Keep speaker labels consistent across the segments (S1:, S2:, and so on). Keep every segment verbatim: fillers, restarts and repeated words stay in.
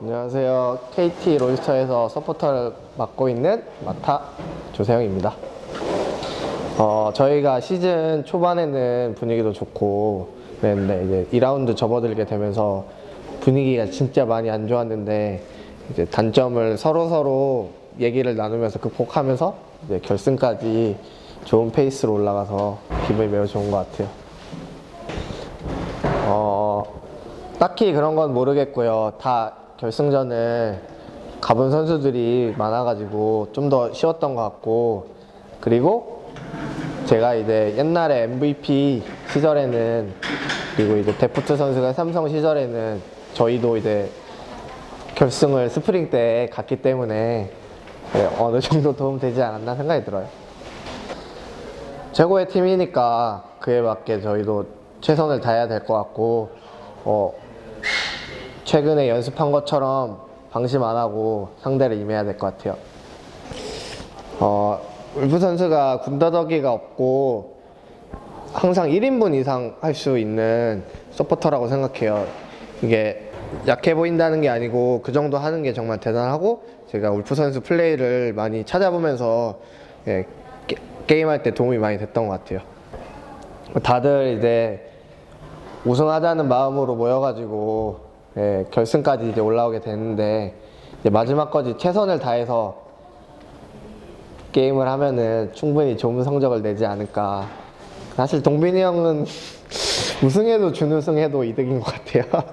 S1: 안녕하세요. 케이티 롤스터에서 서포터를 맡고 있는 마타 조세영입니다. 어, 저희가 시즌 초반에는 분위기도 좋고 그랬는데 이제 이 라운드 접어들게 되면서 분위기가 진짜 많이 안 좋았는데 이제 단점을 서로서로 얘기를 나누면서 극복하면서 이제 결승까지 좋은 페이스로 올라가서 기분이 매우 좋은 것 같아요. 어, 딱히 그런 건 모르겠고요. 다 결승전을 가본 선수들이 많아가지고 좀 더 쉬웠던 것 같고, 그리고 제가 이제 옛날에 엠브이피 시절에는, 그리고 이제 데프트 선수가 삼성 시절에는 저희도 이제 결승을 스프링 때 갔기 때문에 어느 정도 도움 되지 않았나 생각이 들어요. 최고의 팀이니까 그에 맞게 저희도 최선을 다해야 될 것 같고, 어, 최근에 연습한 것처럼 방심 안 하고 상대를 임해야 될 것 같아요. 어, 울프 선수가 군더더기가 없고 항상 일 인분 이상 할 수 있는 서포터라고 생각해요. 이게 약해 보인다는 게 아니고 그 정도 하는 게 정말 대단하고, 제가 울프 선수 플레이를 많이 찾아보면서 예, 게, 게임할 때 도움이 많이 됐던 것 같아요. 다들 이제 우승하자는 마음으로 모여가지고 예, 결승까지 이제 올라오게 되는데, 이제 마지막까지 최선을 다해서 게임을 하면은 충분히 좋은 성적을 내지 않을까. 사실 동빈이 형은 우승해도 준우승해도 이득인 것 같아요.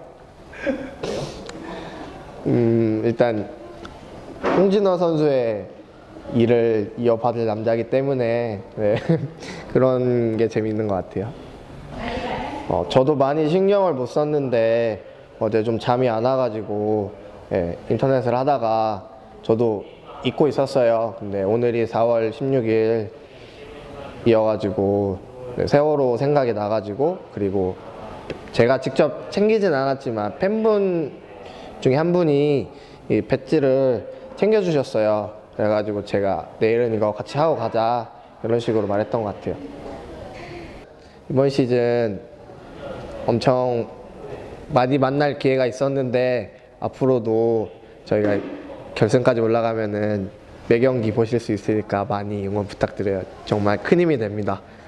S1: 음, 일단 홍진호 선수의 일을 이어받을 남자이기 때문에 네, 그런 게 재밌는 것 같아요. 어, 저도 많이 신경을 못 썼는데 어제 좀 잠이 안 와가지고 예, 인터넷을 하다가 저도 잊고 있었어요. 근데 오늘이 사월 십육일 이어가지고 네, 세월호 생각이 나가지고, 그리고 제가 직접 챙기진 않았지만 팬분 중에 한 분이 이 배지를 챙겨주셨어요. 그래가지고 제가 내일은 이거 같이 하고 가자 이런 식으로 말했던 것 같아요. 이번 시즌 엄청 많이 만날 기회가 있었는데 앞으로도 저희가 결승까지 올라가면은 매 경기 보실 수 있으니까 많이 응원 부탁드려요. 정말 큰 힘이 됩니다.